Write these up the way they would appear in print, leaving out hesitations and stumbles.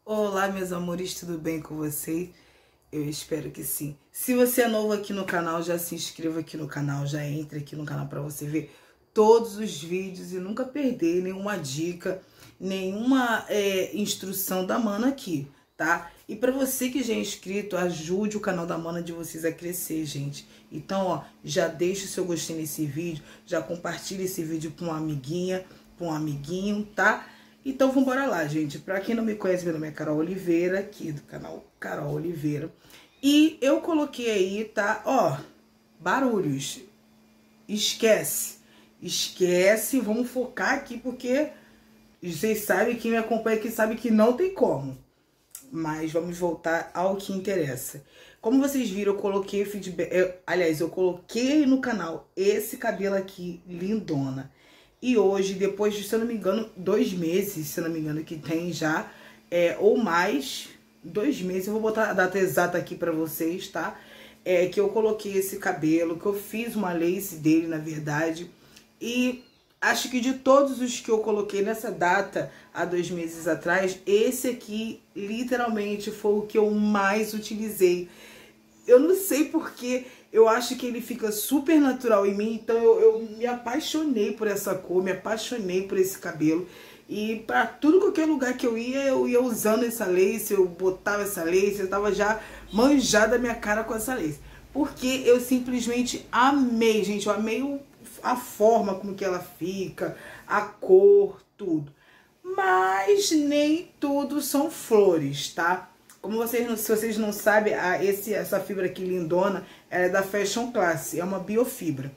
Olá, meus amores, tudo bem com vocês? Eu espero que sim. Se você é novo aqui no canal, já se inscreva aqui no canal, já entre aqui no canal para você ver todos os vídeos e nunca perder nenhuma dica, nenhuma instrução da Mana aqui, tá? E para você que já é inscrito, ajude o canal da Mana de vocês a crescer, gente. Então, ó, já deixa o seu gostei nesse vídeo, já compartilha esse vídeo com uma amiguinha, com um amiguinho, tá? Então, vamos embora lá, gente. Pra quem não me conhece, meu nome é Carol Oliveira, aqui do canal Carol Oliveira. E eu coloquei aí, tá? Ó, barulhos. Esquece. Esquece. Vamos focar aqui, porque vocês sabem, quem me acompanha aqui sabe que não tem como. Mas vamos voltar ao que interessa. Como vocês viram, eu coloquei feedback... Aliás, eu coloquei no canal esse cabelo aqui, lindona. E hoje, depois de, se eu não me engano, 2 meses, se eu não me engano, que tem já, ou mais, 2 meses, eu vou botar a data exata aqui pra vocês, tá? Que eu coloquei esse cabelo, que eu fiz uma lace dele, na verdade, e acho que de todos os que eu coloquei nessa data, há 2 meses atrás, esse aqui, literalmente, foi o que eu mais utilizei. Eu não sei porque eu acho que ele fica super natural em mim, então eu me apaixonei por essa cor, me apaixonei por esse cabelo. E pra tudo, qualquer lugar que eu ia usando essa lace, eu botava essa lace, eu tava já manjada a minha cara com essa lace. Porque eu simplesmente amei, gente, eu amei a forma como que ela fica, a cor, tudo. Mas nem tudo são flores, tá? Como se vocês não sabem, essa fibra aqui lindona, ela é da Fashion Class, é uma biofibra.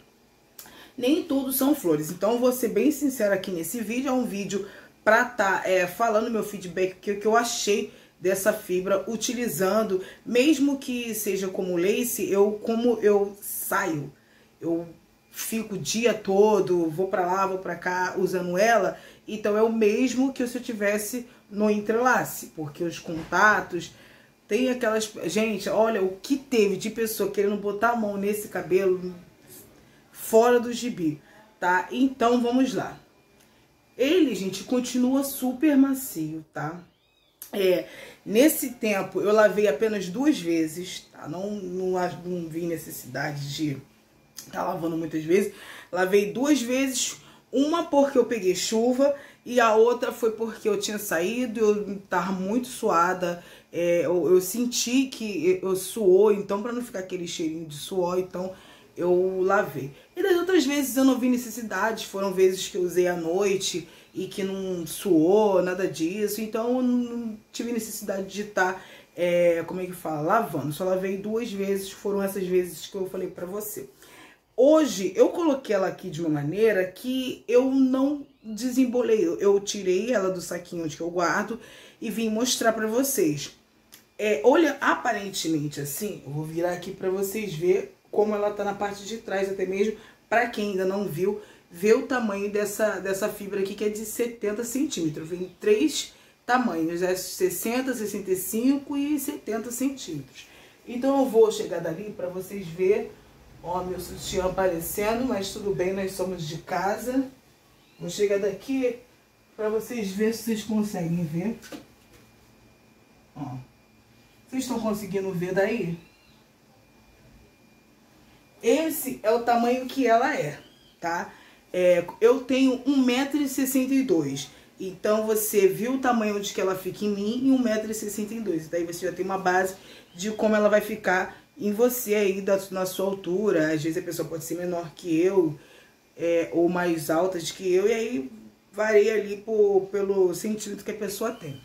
Nem tudo são flores, então eu vou ser bem sincera aqui nesse vídeo, é um vídeo pra tá falando meu feedback, que eu achei dessa fibra, utilizando, mesmo que seja como lace, como eu saio, eu fico o dia todo, vou pra lá, vou pra cá, usando ela, então é o mesmo que se eu tivesse no entrelace, porque os contatos, tem aquelas... Gente, olha o que teve de pessoa querendo botar a mão nesse cabelo fora do gibi, tá? Então, vamos lá. Ele, gente, continua super macio, tá? Nesse tempo, eu lavei apenas 2 vezes, tá? Não vi necessidade de tá lavando muitas vezes. Lavei 2 vezes, uma porque eu peguei chuva e a outra foi porque eu tinha saído, eu tava muito suada, eu senti que eu suou, então pra não ficar aquele cheirinho de suor, então eu lavei. E das outras vezes eu não vi necessidade, foram vezes que eu usei à noite e que não suou, nada disso, então eu não tive necessidade de estar, como é que fala, lavando. Só lavei 2 vezes, foram essas vezes que eu falei pra você. Hoje eu coloquei ela aqui de uma maneira que eu não desembolei. Eu tirei ela do saquinho onde eu guardo e vim mostrar pra vocês. Olha, aparentemente assim, eu vou virar aqui pra vocês verem como ela tá na parte de trás, até mesmo pra quem ainda não viu, ver o tamanho dessa fibra aqui, que é de 70 centímetros. Vem 3 tamanhos, 60, 65 e 70 centímetros. Então eu vou chegar dali pra vocês verem. Ó, meu sutiã aparecendo, mas tudo bem, nós somos de casa. Vou chegar daqui pra vocês verem se vocês conseguem ver. Ó. Vocês estão conseguindo ver daí? Esse é o tamanho que ela é, tá? Eu tenho 1,62 m. Então, você viu o tamanho onde que ela fica em mim e 1,62 m. Daí você já tem uma base de como ela vai ficar em você aí, na sua altura. Às vezes a pessoa pode ser menor que eu, ou mais alta do que eu, e aí varia ali pelo centímetro que a pessoa tem.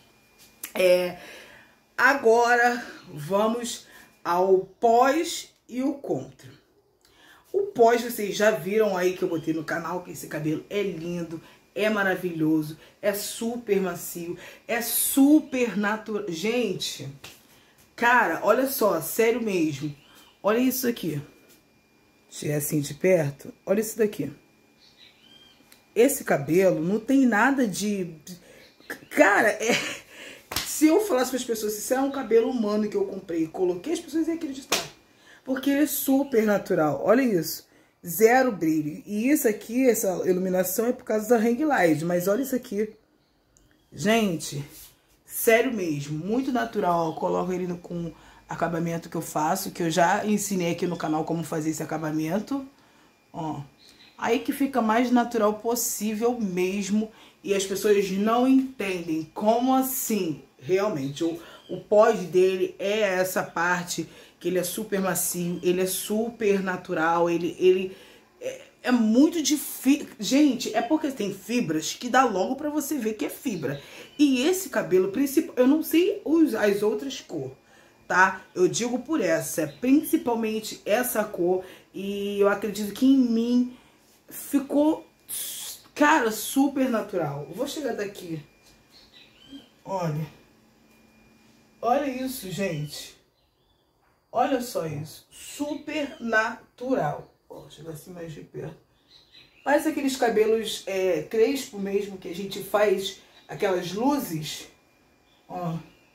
Agora vamos ao pós e o contra. O pós vocês já viram aí que eu botei no canal, que esse cabelo é lindo, é maravilhoso, é super macio, é super natural. Gente, cara, olha só, sério mesmo. Olha isso aqui. Chegar assim de perto. Olha isso daqui. Esse cabelo não tem nada de... Cara, se eu falasse para as pessoas se isso é um cabelo humano que eu comprei e coloquei, as pessoas iam acreditar. Porque ele é super natural. Olha isso. Zero brilho. E isso aqui, essa iluminação é por causa da ring light. Mas olha isso aqui. Gente, sério mesmo, muito natural. Eu coloco ele com acabamento que eu faço, que eu já ensinei aqui no canal como fazer esse acabamento. Ó, aí que fica mais natural possível mesmo. E as pessoas não entendem como assim, realmente. O pós dele é essa parte que ele é super macio, ele é super natural, ele é muito difícil. Gente, é porque tem fibras que dá logo pra você ver que é fibra. E esse cabelo principal, eu não sei as outras cores, tá? Eu digo por essa, principalmente essa cor. E eu acredito que em mim ficou, cara, super natural. Eu vou chegar daqui. Olha. Olha isso, gente. Olha só isso. Super natural. Ó, chega assim mais de perto. Parece aqueles cabelos crespo mesmo, que a gente faz aquelas luzes. Ó.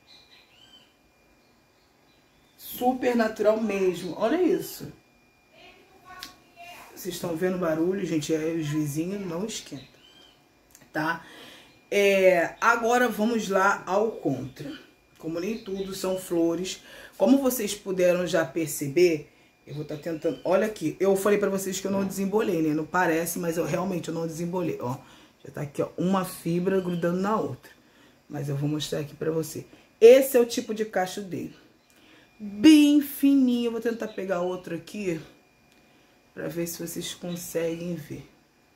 Super natural mesmo. Olha isso. Vocês estão vendo o barulho, gente? Os vizinhos não esquentam, tá? Agora vamos lá ao contra. Como nem tudo são flores. Como vocês puderam já perceber, eu vou estar tentando... Olha aqui, eu falei pra vocês que eu não desembolei, né? Não parece, mas eu realmente não desembolei. Ó, já tá aqui, ó, uma fibra grudando na outra. Mas eu vou mostrar aqui pra você. Esse é o tipo de cacho dele. Bem fininho. Eu vou tentar pegar outro aqui pra ver se vocês conseguem ver.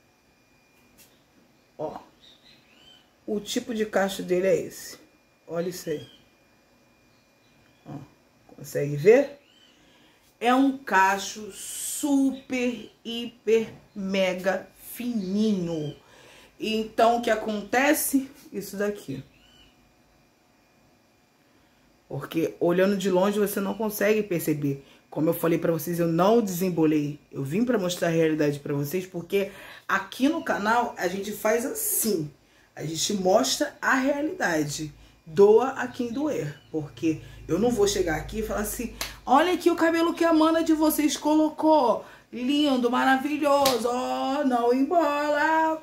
Ó, o tipo de cacho dele é esse. Olha isso aí. Ó, consegue ver? É um cacho super, hiper, mega fininho. Então, o que acontece? Isso daqui. Porque olhando de longe você não consegue perceber. Como eu falei pra vocês, eu não desembolei. Eu vim pra mostrar a realidade pra vocês, porque aqui no canal a gente faz assim. A gente mostra a realidade. Doa a quem doer. Porque eu não vou chegar aqui e falar assim: olha aqui o cabelo que a mana de vocês colocou. Lindo, maravilhoso. Ó, não embola.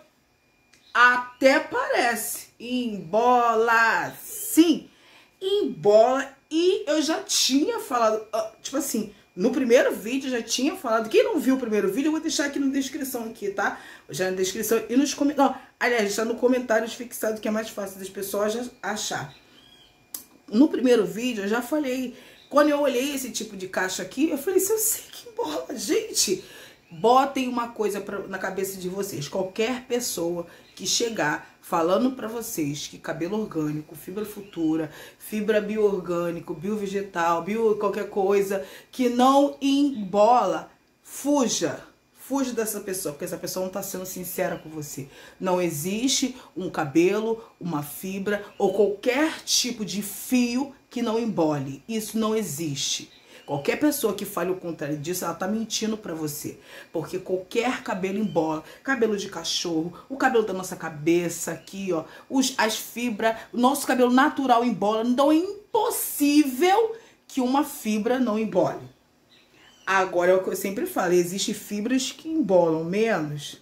Até parece. Embola, sim. Embola. E eu já tinha falado, tipo assim, no primeiro vídeo eu já tinha falado. Quem não viu o primeiro vídeo, eu vou deixar aqui na descrição aqui, tá? Já na descrição e nos comentários. Aliás, está no comentários fixado, que é mais fácil das pessoas achar. No primeiro vídeo eu já falei, quando eu olhei esse tipo de caixa aqui, eu falei, se eu sei que embola, gente, botem uma coisa na cabeça de vocês. Qualquer pessoa que chegar falando pra vocês que cabelo orgânico, fibra futura, fibra bioorgânico, biovegetal, bio qualquer coisa, que não embola, fuja. Fuja dessa pessoa, porque essa pessoa não está sendo sincera com você. Não existe um cabelo, uma fibra ou qualquer tipo de fio que não embole. Isso não existe. Qualquer pessoa que fale o contrário disso, ela tá mentindo pra você. Porque qualquer cabelo embola. Cabelo de cachorro, o cabelo da nossa cabeça aqui, ó. As fibras, o nosso cabelo natural embola. Então é impossível que uma fibra não embole. Agora, é o que eu sempre falo, existem fibras que embolam menos.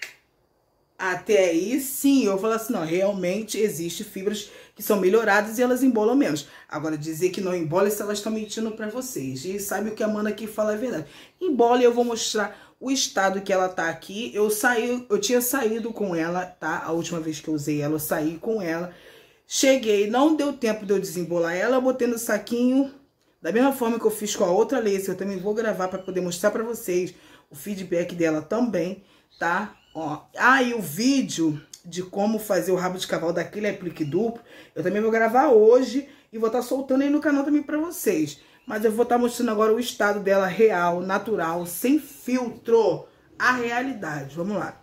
Até aí, sim, eu falo assim, não, realmente existem fibras que são melhoradas e elas embolam menos. Agora, dizer que não embola, se elas estão mentindo pra vocês. E sabe o que a mana aqui fala é verdade. Embola, eu vou mostrar o estado que ela tá aqui. Eu tinha saído com ela, tá? A última vez que eu usei ela, eu saí com ela. Cheguei, não deu tempo de eu desembolar ela, eu botei no saquinho. Da mesma forma que eu fiz com a outra lace, eu também vou gravar para poder mostrar para vocês o feedback dela também, tá? Ó, e o vídeo de como fazer o rabo de cavalo daquele aplique duplo, eu também vou gravar hoje e vou estar soltando aí no canal também para vocês. Mas eu vou estar mostrando agora o estado dela real, natural, sem filtro, a realidade. Vamos lá.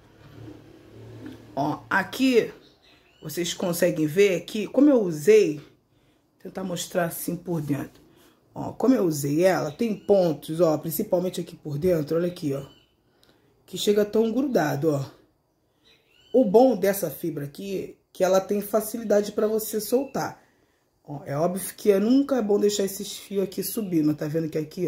Ó, aqui vocês conseguem ver que como eu usei, vou tentar mostrar assim por dentro. Ó, como eu usei ela, tem pontos, ó, principalmente aqui por dentro, olha aqui, ó, que chega tão grudado, ó. O bom dessa fibra aqui, que ela tem facilidade para você soltar. Ó, é óbvio que nunca é bom deixar esses fios aqui subindo, tá vendo que aqui,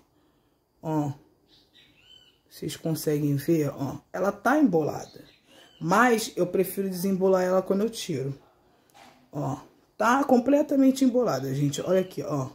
ó, vocês conseguem ver, ó, ela tá embolada. Mas eu prefiro desembolar ela quando eu tiro, ó. Tá completamente embolada, gente. Olha aqui, ó.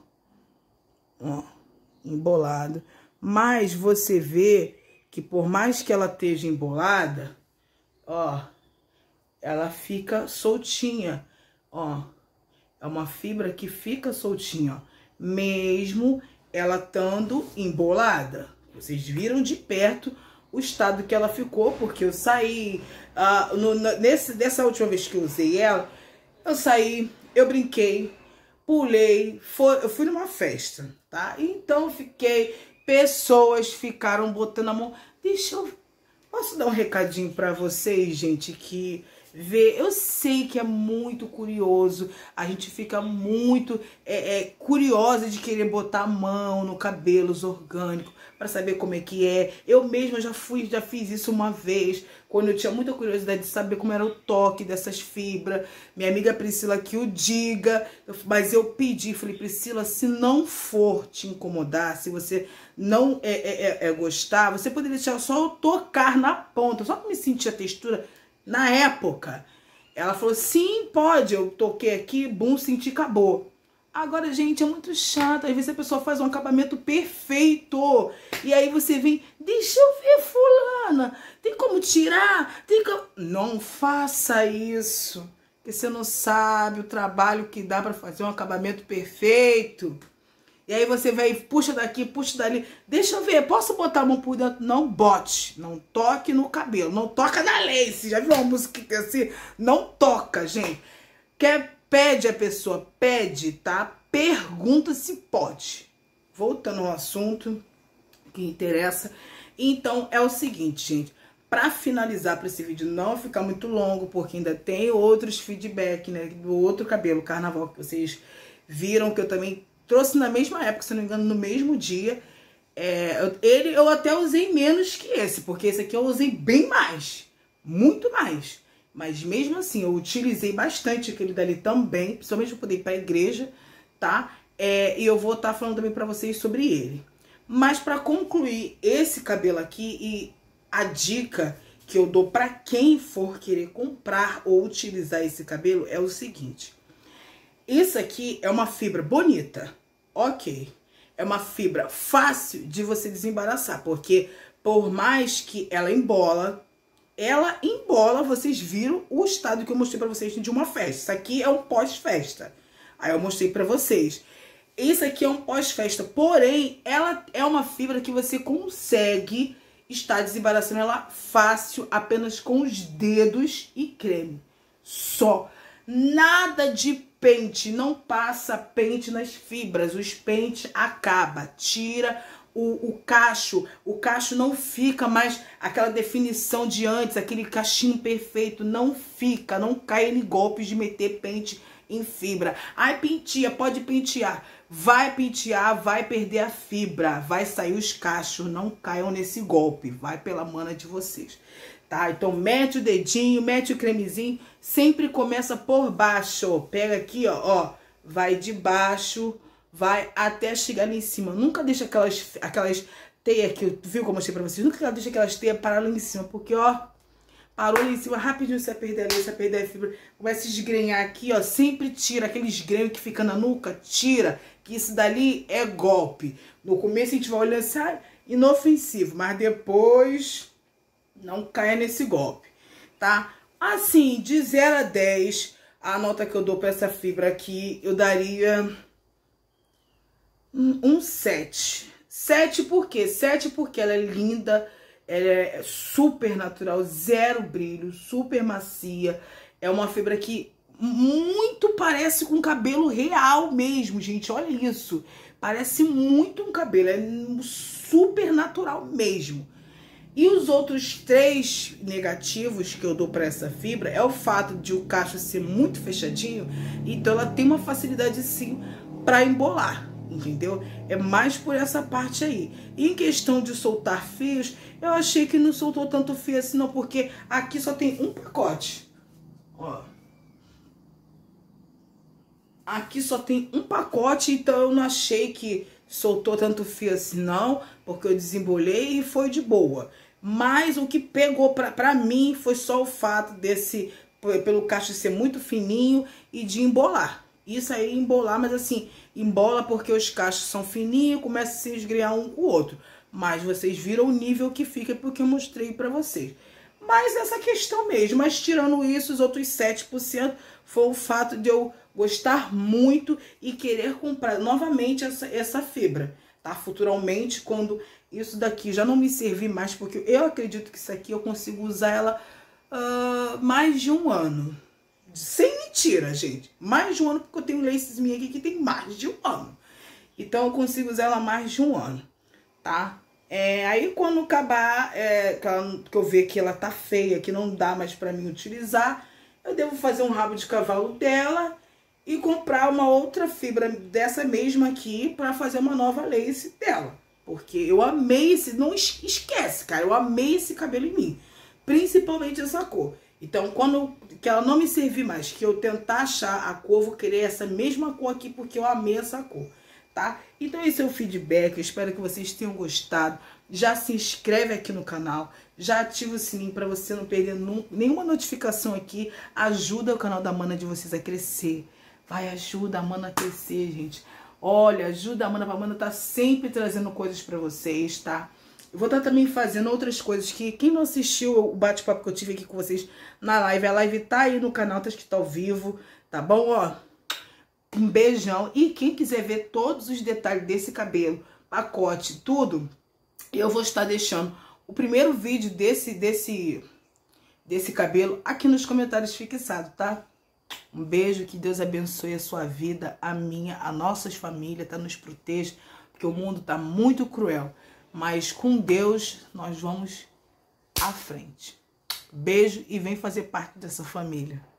Ó, embolada. Mas você vê que por mais que ela esteja embolada, ó, ela fica soltinha, ó. É uma fibra que fica soltinha, ó. Mesmo ela estando embolada. Vocês viram de perto o estado que ela ficou, porque eu saí, dessa última vez que eu usei ela, eu saí, eu brinquei, pulei, eu fui numa festa, tá? Então pessoas ficaram botando a mão. Posso dar um recadinho pra vocês, gente, que eu sei que é muito curioso, a gente fica muito curiosa de querer botar a mão no cabelos orgânico para saber como é que é. Eu mesma já fiz isso uma vez, quando eu tinha muita curiosidade de saber como era o toque dessas fibras. Minha amiga Priscila que o diga, mas eu pedi, falei, Priscila, se não for te incomodar, se você não gostar, você poderia deixar só eu tocar na ponta, só para me sentir a textura. Na época, ela falou, sim, pode. Eu toquei aqui, bum, senti, acabou. Agora, gente, é muito chato. Às vezes a pessoa faz um acabamento perfeito. E aí você vem, deixa eu ver, fulana. Tem como tirar? Não faça isso. Porque você não sabe o trabalho que dá para fazer um acabamento perfeito. E aí você vai, puxa daqui, puxa dali. Deixa eu ver, posso botar a mão por dentro? Não bote, não toque no cabelo, não toca na lace. Já viu uma música que é assim? Não toca, gente. Pede a pessoa, pede, tá? Pergunta se pode. Voltando ao assunto que interessa. Então, é o seguinte, gente. Pra finalizar, para esse vídeo não ficar muito longo, porque ainda tem outros feedback, né? Do outro cabelo, carnaval, que vocês viram que eu também trouxe na mesma época, se não me engano, no mesmo dia. Eu até usei menos que esse, porque esse aqui eu usei bem mais. Muito mais. Mas mesmo assim, eu utilizei bastante aquele dali também, principalmente para poder ir para a igreja, tá? E eu vou estar falando também para vocês sobre ele. Mas para concluir esse cabelo aqui, e a dica que eu dou para quem for querer comprar ou utilizar esse cabelo é o seguinte. Isso aqui é uma fibra bonita, ok. É uma fibra fácil de você desembaraçar, porque por mais que ela embola, vocês viram o estado que eu mostrei pra vocês de uma festa. Isso aqui é um pós-festa. Aí eu mostrei pra vocês. Isso aqui é um pós-festa, porém, ela é uma fibra que você consegue estar desembaraçando ela fácil, apenas com os dedos e creme. Só. Nada de pente, não passa pente nas fibras, os pentes acaba, tira o cacho não fica mais aquela definição de antes, aquele cachinho perfeito, não fica, não cai em golpes de meter pente em fibra. Ai, penteia, pode pentear, vai pentear, vai perder a fibra, vai sair os cachos, não caiam nesse golpe, vai pela mana de vocês. Tá? Então mete o dedinho, mete o cremezinho, sempre começa por baixo, pega aqui, ó, vai de baixo, vai até chegar ali em cima. Nunca deixa aquelas teias que eu viu como eu mostrei pra vocês, nunca deixa aquelas teias parar lá em cima, porque ó, parou ali em cima, rapidinho você vai perder ali, você vai perder a fibra, começa a se esgrenhar aqui, ó, sempre tira aqueles grenhos que fica na nuca, tira, que isso dali é golpe. No começo a gente vai olhando assim, inofensivo, mas depois não caia nesse golpe, tá? Assim, de 0 a 10, a nota que eu dou pra essa fibra aqui, eu daria um 7. 7 por quê? 7 porque ela é linda, ela é super natural, zero brilho, super macia. É uma fibra que muito parece com cabelo real mesmo, gente. Olha isso. Parece muito um cabelo, é super natural mesmo. E os outros 3 negativos que eu dou para essa fibra é o fato de o cacho ser muito fechadinho, então ela tem uma facilidade sim para embolar, entendeu? É mais por essa parte aí. E em questão de soltar fios, eu achei que não soltou tanto fio assim não, porque aqui só tem um pacote. Ó. Aqui só tem um pacote, então eu não achei que soltou tanto fio assim não, porque eu desembolei e foi de boa. Mas o que pegou pra mim foi só o fato pelo cacho ser muito fininho e de embolar, Isso aí embolar, mas assim, embola porque os cachos são fininhos, começa a se esgriar um com o outro. Mas vocês viram o nível que fica porque eu mostrei pra vocês. Mas essa questão mesmo, mas tirando isso, os outros 7% foi o fato de eu gostar muito e querer comprar novamente essa fibra, tá? Futuramente, quando isso daqui já não me servir mais, porque eu acredito que isso aqui eu consigo usar ela mais de um ano. Sem mentira, gente. Mais de um ano, porque eu tenho laces minha aqui que tem mais de um ano. Então eu consigo usar ela mais de um ano, tá? Aí quando acabar, que eu ver que ela tá feia, que não dá mais pra mim utilizar, eu devo fazer um rabo de cavalo dela e comprar uma outra fibra dessa mesma aqui pra fazer uma nova lace dela. Porque eu amei esse, não esquece, cara, eu amei esse cabelo em mim. Principalmente essa cor. Então, quando que ela não me servir mais, que eu tentar achar a cor, eu vou querer essa mesma cor aqui, porque eu amei essa cor, tá? Então, esse é o feedback, eu espero que vocês tenham gostado. Já se inscreve aqui no canal, já ativa o sininho para você não perder nenhuma notificação aqui. Ajuda o canal da Mana de vocês a crescer. Vai, ajuda a Mana a crescer, gente. Olha, ajuda a Mana, pra Mana tá sempre trazendo coisas para vocês, tá? Eu vou estar também fazendo outras coisas que quem não assistiu o bate-papo que eu tive aqui com vocês na live, a live tá aí no canal, tá escrito ao vivo, tá bom? Ó, um beijão. E quem quiser ver todos os detalhes desse cabelo, pacote, tudo, eu vou estar deixando o primeiro vídeo desse cabelo aqui nos comentários fixado, tá? Um beijo, que Deus abençoe a sua vida, a minha, a nossas famílias, tá? Nos proteja, porque o mundo tá muito cruel. Mas com Deus nós vamos à frente. Beijo e vem fazer parte dessa família.